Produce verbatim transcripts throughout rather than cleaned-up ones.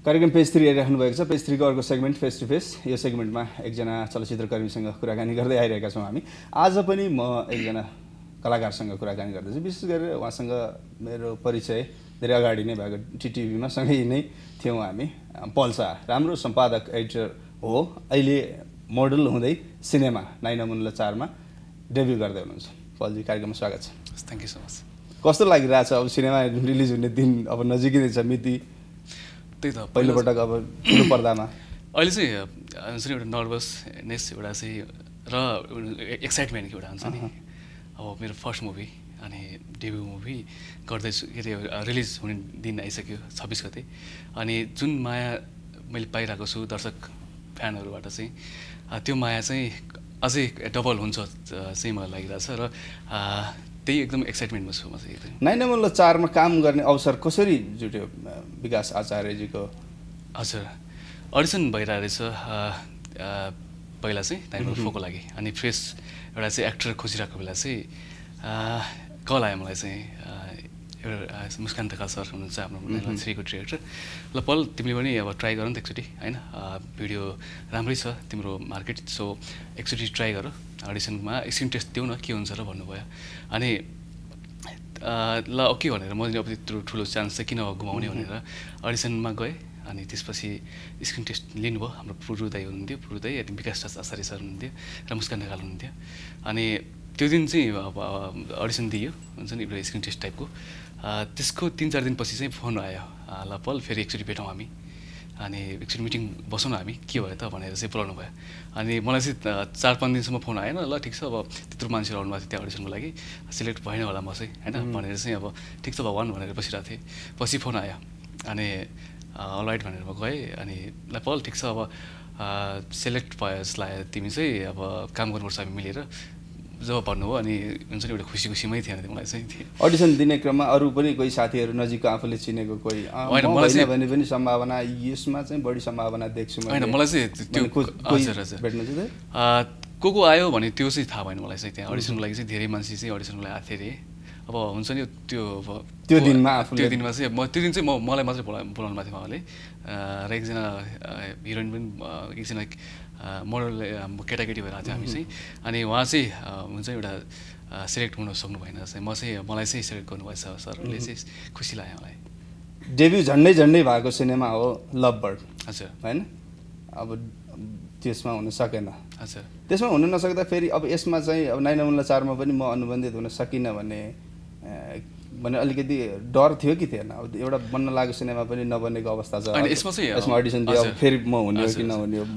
कार्यक्रम page three हेरिराख्नु भएको छ। पेज थ्री को अर्को सेगमेन्ट फेस टु फेस। यो सेगमेन्टमा एकजना चलचित्रकर्मीसँग कुराकानी गर्दै आइरहेका छौँ हामी। आज पनि म एकजना कलाकारसँग कुराकानी गर्दैछु। विशेष गरेर उहाँसँग मेरो परिचय धेरै अगाडि नै भएको टिटिभीमा सँगै नै थियौँ हामी। पल शाह राम्रो सम्पादक एडिटर हो, अहिले मोडल हुँदै सिनेमा नाइ नमुन्ला चारमा डेब्यु गर्दै हुनुहुन्छ। पलजी कार्यक्रममा स्वागत छ। Thank you so much. कस्तो लागिरहेछ अब सिनेमा रिलिज हुने दिन अब नजिकै नै छ मिति? त्यही त पहिलोपटक अब ठुलो पर्दामा अहिले चाहिँ हुन्छ नि एउटा नर्भसनेस एउटा चाहिँ र एक्साइटमेन्ट एउटा हुन्छ नि। अब मेरो फर्स्ट मुभी अनि डेब्यु मुभी गर्दैछु, के अरे रिलिज हुने दिन आइसक्यो छब्बिस गते। अनि जुन माया मैले पाइरहेको छु दर्शक फ्यानहरूबाट चाहिँ त्यो माया चाहिँ अझै डबल हुन्छ चाहिँ मलाई लागिरहेछ र त्यही एकदम एक्साइटमेन्टमा छु म चाहिँ। नाइ नमुन्ला चारमा काम गर्ने अवसर कसरी जुट्यो विकास आचार्यजीको? हजुर, अडिसन भइरहेको रहेछ पहिला चाहिँ नाइ नमुन्ला फोरको लागि। अनि फ्रेस एउटा चाहिँ एक्टर खोजिरहेको बेला चाहिँ कल आयो मलाई चाहिँ, एउटा मुस्कान ढकाल सर हुनुहुन्छ हाम्रो नाइ नमुन्ला थ्रीको डिरेक्टर। ल पल तिमीले पनि अब ट्राई गर नि त एकचोटि होइन, भिडियो राम्रै छ तिम्रो मार्केट, सो एकचोटि ट्राई गर अडिसनमा, स्क्रिन टेस्ट देऊ न के हुन्छ र भन्नुभयो। अनि ल ओके भनेर मैले अब त्यत्रो ठुलो चान्स चाहिँ किन गुमाउने भनेर अडिसनमा गएँ। अनि त्यसपछि स्क्रिन टेस्ट लिनुभयो हाम्रो पुरु दाई हुनुहुन्थ्यो, पुरु दाई अनि विकास आचार्य सर हुनुहुन्थ्यो र मुस्कान ढकाल हुनुहुन्थ्यो। अनि त्यो दिन चाहिँ अब अडिसन दियो हुन्छ नि एउटा स्क्रिन टेस्ट टाइपको। त्यसको तिन चार दिनपछि चाहिँ फोन आयो, ल पल फेरि एकचोटि भेटौँ हामी, अनि एकचोटि मिटिङ बसौँ न हामी, के भयो त भनेर चाहिँ बोलाउनु भयो। अनि मलाई चाहिँ चार पाँच दिनसम्म फोन आएन, ल ठिक छ अब त्यत्रो मान्छेहरू आउनुभएको थियो त्यहाँ अडिसनको लागि, सिलेक्ट भएन होला म चाहिँ होइन भनेर चाहिँ अब ठिक छ भगवान् भनेर बसिरहेको थिएँ। पछि फोन आयो अनि अलराइट भनेर म गएँ। अनि ल पल ठिक छ अब सेलेक्ट भयो जस्तो लाग्यो, तिमी चाहिँ अब काम गर्नुपर्छ हामी मिलेर जब भन्नुभयो। अनि हुन्छ नि एउटा खुसी खुसीमै थिएन त्यो मलाई चाहिँ। अडिसन दिने क्रममा अरू पनि कोही साथीहरू नजिकको आफूले चिनेको कोही होइन मलाई चाहिँ भने पनि सम्भावना यसमा चाहिँ बढी सम्भावना देख्छु होइन मलाई चाहिँ त्यो हजुर हजुर भेट्नु चाहिँ को को आयो भने त्यो चाहिँ थाहा भएन मलाई चाहिँ। त्यहाँ अडिसनको लागि चाहिँ धेरै मान्छे चाहिँ अडिसनको लागि आएको थियो अरे। अब हुन्छ नि त्यो अब त्यो दिनमा आफूले त्यो दिनमा चाहिँ म त्यो दिन चाहिँ म मलाई मात्रै बोला बोलाउनु भएको थियो उहाँले, र एकजना हिरोइन पनि एकजना मोडल केटाकेटी भएर आएको थियो हामी चाहिँ। अनि उहाँ चाहिँ हुन्छ एउटा सेलेक्ट हुन सक्नु भएन चाहिँ, म चाहिँ मलाई चाहिँ सेलेक्ट गर्नुभएछ सरले चाहिँ, खुसी लाग्यो मलाई। डेब्यु झन्डै झन्डै भएको सिनेमा हो लभ बर्ड हजुर होइन, अब त्यसमा हुन सकेन। हजुर त्यसमा हुन नसक्दा फेरि अब यसमा चाहिँ अब नाइ नमुन्ला चारमा पनि म अनुबन्धित हुन सकिनँ भने भने अलिकति डर थियो कि थिएन? अब एउटा बन्न लागेको सिनेमा पनि नबनेको अवस्था छ। अनि यसमा चाहिँ यसमा अडिसन दियो, अब फेरि म हुने हो कि नहुने हो,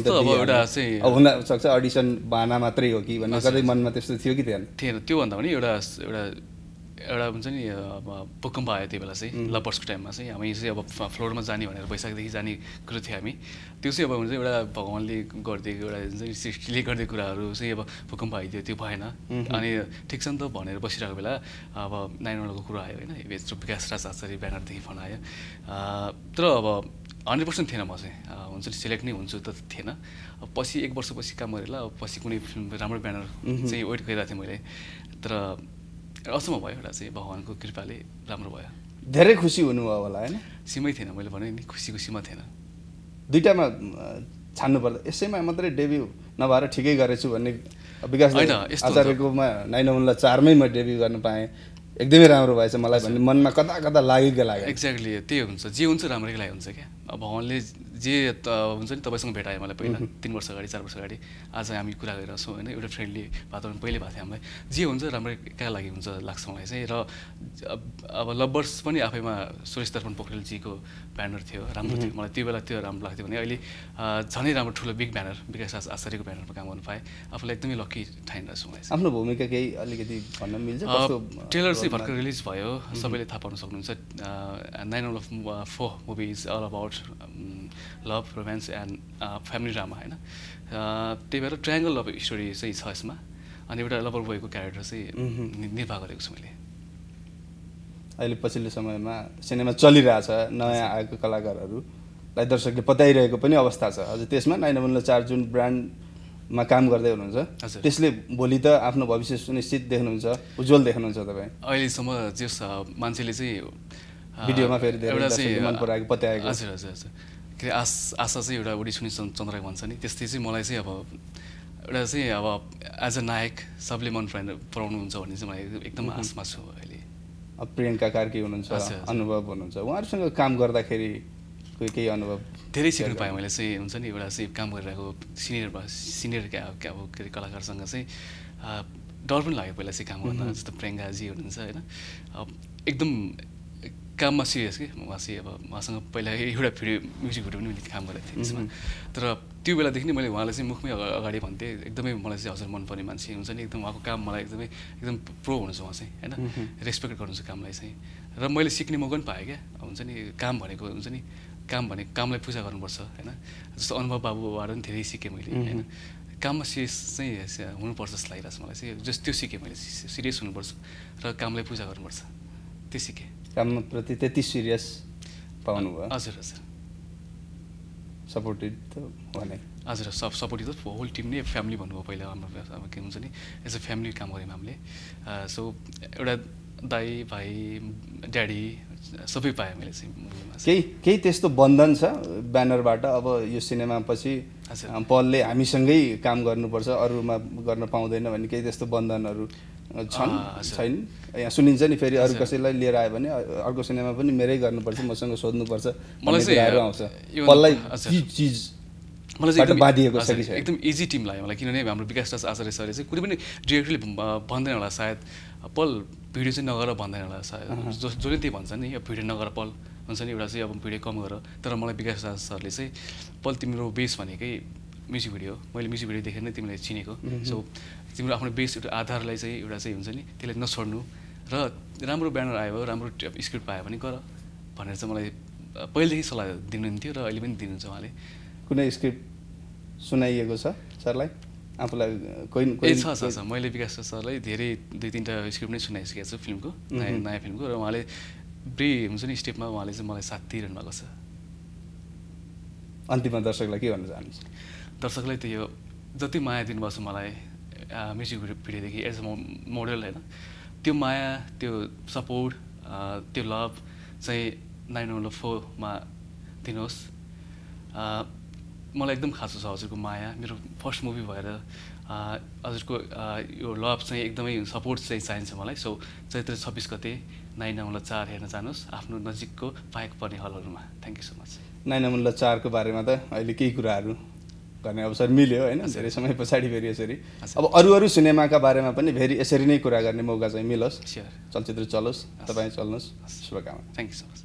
अब हुन सक्छ अडिसन बहाना मात्रै हो कि भन्ने कतै मनमा त्यस्तो थियो कि थिएन? थिएन, त्योभन्दा पनि एउटा एउटा एउटा हुन्छ नि अब भूकम्प आयो त्यो बेला चाहिँ लभर्सको टाइममा चाहिँ। हामी चाहिँ अब फ्लोरमा जाने भनेर वैशाखदेखि जाने कुरो थियो हामी, त्यो चाहिँ अब हुन्छ एउटा भगवान्ले गरिदिएको एउटा हुन्छ नि सृष्टिले गरिदिएको कुराहरू चाहिँ अब भूकम्प आइदियो, त्यो भएन। अनि ठिक छ नि त भनेर बसिरहेको बेला अब नाइ नमुन्लाको कुरो आयो होइन, यत्रो विकास राज आचार्य ब्यानरदेखि फोन आयो। तर अब हन्ड्रेड पर्सेन्ट थिएन म चाहिँ, हुन्छ नि सेलेक्ट नै हुन्छु त थिएन। अब पछि एक वर्षपछि काम गरेर अब पछि कुनै फिल्म राम्रो ब्यानर चाहिँ वेट गरिरहेको थिएँ मैले। तर अचम्म भयो एउटा चाहिँ भगवान्को कृपाले राम्रो भयो। धेरै खुसी हुनुभयो होला होइन? सीमै थिएन, मैले भने नि खुसी खुसीमा थिएन। दुईटामा छान्नु पर्दा यसैमा मात्रै डेब्यु नभएर ठिकै गरेछु भन्ने विकास आचार्यकोमा नाइ नमुन्ला चारमै म डेब्यु गर्न पाएँ, एकदमै राम्रो भएछ मलाई भन्ने मनमा कता कता लागेको लाग्यो। एक्ज्याक्टली त्यही हुन्छ, जे हुन्छ राम्रैको लागि हुन्छ क्या। अब भगवान्ले जे हुन्छ नि तपाईँसँग भेटायो मलाई पहिला तिन वर्ष अगाडि चार वर्ष अगाडि, आज हामी कुरा गरिरहेको छौँ होइन, एउटा फ्रेन्डली वातावरण पहिले भएको थियो हामीलाई। जे हुन्छ राम्रैका लागि हुन्छ लाग्छ मलाई चाहिँ। र अब लभर्स पनि आफैमा सुरेश दर्पण पोखरेलजीको ब्यानर थियो, राम्रो थियो मलाई त्यो बेला, त्यो राम्रो लाग्थ्यो भने अहिले झनै राम्रो ठुलो बिग ब्यानर विकास आचार्यको ब्यानरमा काम गर्नु पाएँ, आफूलाई एकदमै लक्की ठानिरहेको छु मलाई। आफ्नो भूमिका केही अलिकति भन्न मिल्छ? ट्रेलर चाहिँ भर्खर रिलिज भयो, सबैले थाहा पाउन सक्नुहुन्छ। Nai Nabhannu La four movie is all about love, romance and family drama होइन। त्यही भएर ट्रायङ्गल लभ स्टोरी चाहिँ छ यसमा। अनि एउटा लभर बोयको क्यारेक्टर चाहिँ निर्वाह गरेको छु मैले। अहिले पछिल्लो समयमा सिनेमा चलिरहेछ, नयाँ आएको कलाकारहरूलाई दर्शकले पत्याइरहेको पनि अवस्था छ। हजुर त्यसमा नाइ नमुन्ला चार जुन ब्रान्डमा काम गर्दै हुनुहुन्छ त्यसले भोलि त आफ्नो भविष्य सुनिश्चित देख्नुहुन्छ, उज्जवल देख्नुहुन्छ तपाईँ? अहिलेसम्म जस मान्छेले चाहिँ भिडियोमा फेरि धेरै एउटा दर्शकले चाहिँ मन पराएको पत्याएको हजुर हजुर हजुर के अरे आश आशा चाहिँ एउटा उडी सुनि चन्द्रको भन्छ नि त्यस्तै चाहिँ मलाई चाहिँ अब एउटा चाहिँ अब एज अ नायक सबले मन पराउनु पराउनुहुन्छ भन्ने चाहिँ मलाई एकदम आशमा छु अहिले। अब प्रियङ्का कार्की हुनुहुन्छ, अनुभव हुनुहुन्छ, उहाँहरूसँग काम गर्दाखेरि कोही केही अनुभव धेरै सिक्नु पाएँ मैले चाहिँ हुन्छ नि एउटा चाहिँ काम गरिरहेको सिनियर सिनियर क्या अब के अरे कलाकारसँग चाहिँ डर पनि लाग्यो पहिला चाहिँ काम गर्न जस्तो प्रियङ्काजी हुनुहुन्छ होइन अब एकदम काममा सिरियस कि उहाँ चाहिँ अब उहाँसँग पहिला एउटा भिडियो म्युजिक भिडियो पनि काम गरेको थिएँ त्यसमा तर त्यो बेलादेखि नै मैले उहाँलाई चाहिँ मुखमै अगाडि भन्थेँ एकदमै मलाई चाहिँ हजुर मनपर्ने मान्छे हुन्छ नि एकदम उहाँको काम मलाई एकदमै एकदम प्रो हुनुहुन्छ उहाँ चाहिँ होइन रेस्पेक्ट गर्नुहुन्छ कामलाई चाहिँ र मैले सिक्ने मौका पनि पाएँ क्या हुन्छ नि काम भनेको हुन्छ नि काम भनेको कामलाई पूजा गर्नुपर्छ होइन जस्तो अनुभव बाबुबाट पनि धेरै सिकेँ मैले होइन काममा सिरियस चाहिँ हुनुपर्छ जस्तो लागिरहेको छ मलाई चाहिँ जस त्यो सिकेँ मैले सिरियस हुनुपर्छ र कामलाई पूजा गर्नुपर्छ त्यो सिकेँ कामप्रति त्यति सिरियस पाउनुभयो हजुर हजुर सपोर्टेड त भने हजुर सब सपोर्टेड त होल टिम नै फ्यामिली भन्नुभयो पहिला हाम्रो अब के हुन्छ नि एज अ फ्यामिली काम गऱ्यौँ हामीले सो एउटा दाइ भाइ ड्याडी सबै पाएँ मैले चाहिँ मुभीमा केही केही त्यस्तो बन्धन छ ब्यानरबाट अब यो सिनेमा पछि पलले हामीसँगै काम गर्नुपर्छ अरूमा गर्न पाउँदैन भन्ने केही त्यस्तो बन्धनहरू छन् छैन यहाँ सुनिन्छ नि फेरि अरू कसैलाई लिएर आयो भने अर्को सिनेमा पनि मेरै गर्नुपर्छ मसँग सोध्नुपर्छ मलाई चाहिँ आउँछ पललाई चिज मलाई चाहिँ बाँधिएको छ कि एकदम इजी टिम लाग्यो मलाई किनभने हाम्रो विकास दास आचार्य सरले चाहिँ कुनै पनि डिरेक्टली भन्दैन होला सायद पल भिडियो चाहिँ नगर भन्दैन होला सायद जो जसले त्यही भन्छ नि यो भिडियो नगर पल हुन्छ नि एउटा चाहिँ अब भिडियो कम गर तर मलाई विकास दास सरले चाहिँ पल तिम्रो बेस भनेकै म्युजिक भिडियो मैले म्युजिक भिडियो देखेर नै तिमीलाई चिनेको सो तिम्रो आफ्नो बेस एउटा आधारलाई चाहिँ एउटा चाहिँ हुन्छ नि त्यसलाई नछोड्नु र राम्रो ब्यानर आयो राम्रो स्क्रिप्ट पायो भने गर भनेर चाहिँ मलाई पहिलेदेखि सल्लाह दिनुहुन्थ्यो र अहिले पनि दिनुहुन्छ उहाँले। कुनै स्क्रिप्ट सुनाइएको छ सरलाई आफूलाई कोही ए छ छ छ मैले विकास सरलाई धेरै दुई तिनवटा स्क्रिप्ट नै सुनाइसकेको छु फिल्मको नयाँ नयाँ फिल्मको र उहाँले ब्री हुन्छ नि स्टेपमा उहाँले चाहिँ मलाई साथ दिइरहनु भएको छ। अन्तिममा दर्शकलाई के भन्न चाहनुहुन्छ? दर्शकलाई त यो जति माया दिनुभएको छ मलाई म्युजिक भिडियोदेखि एज अ मोडल होइन त्यो माया त्यो सपोर्ट त्यो लभ चाहिँ नाइन नम्बर फोरमा दिनुहोस्। मलाई एकदम खासो छ हजुरको माया मेरो फर्स्ट मुभी भएर हजुरको यो लभ चाहिँ एकदमै सपोर्ट चाहिँ चाहिन्छ मलाई। सो चैत्र छब्बिस गते नाइन नम्बर चार हेर्न जानुहोस् आफ्नो नजिकको पाएक पर्ने हलहरूमा। Thank you so much. नाइन नम्बर चारको बारेमा त अहिले केही कुराहरू गर्ने अवसर मिल्यो होइन धेरै समय पछाडि फेरि यसरी अब अरू अरू सिनेमाका बारेमा पनि फेरि यसरी नै कुरा गर्ने मौका चाहिँ मिलोस् चलचित्र चलोस् तपाईँ चल्नुहोस् शुभकामना। Thank you so much.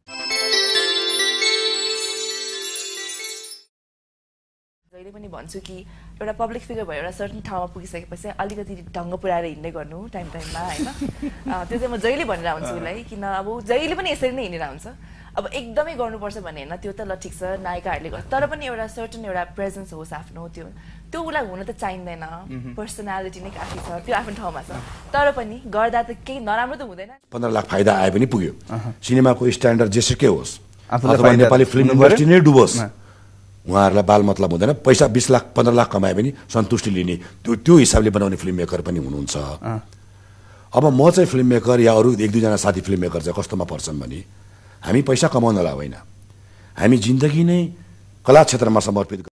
जहिले पनि भन्छु कि एउटा पब्लिक फिगर भयो एउटा सर्टन ठाउँमा पुगिसकेपछि अलिकति ढङ्ग पुऱ्याएर हिँड्दै गर्नु टाइम टाइममा होइन त्यो चाहिँ म जहिले भनेर आउँछु उसलाई किन अब जहिले पनि यसरी नै हिँडेर आउँछ। अब एकदमै गर्नुपर्छ भने होइन त्यो त ल ठिक छ नायिकाहरूले गर्छ तर पनि एउटा सर्टन एउटा प्रेजेन्स होस् आफ्नो त्यो त्यो उसलाई हुन त चाहिँदैन पर्सनालिटी नै काफी छ त्यो आफ्नो ठाउँमा छ तर पनि गर्दा त केही नराम्रो त हुँदैन। पन्ध्र लाख फाइदा आए पनि पुग्यो सिनेमाको स्ट्यान्डर्ड जेसुकै होस् अथवा नेपाली फिल्म इन्डस्ट्री नै डुबोस् उहाँहरूलाई बाल मतलब हुँदैन पैसा बिस लाख पन्ध्र लाख कमाए पनि सन्तुष्टि लिने त्यो त्यो हिसाबले बनाउने फिल्म मेकर पनि हुनुहुन्छ। अब म चाहिँ फिल्म मेकर या अरू एक दुईजना साथी फिल्म मेकर चाहिँ कस्तोमा पर्छन् भने हामी पैसा कमाउनलाई होइन हामी जिन्दगी नै कला क्षेत्रमा समर्पित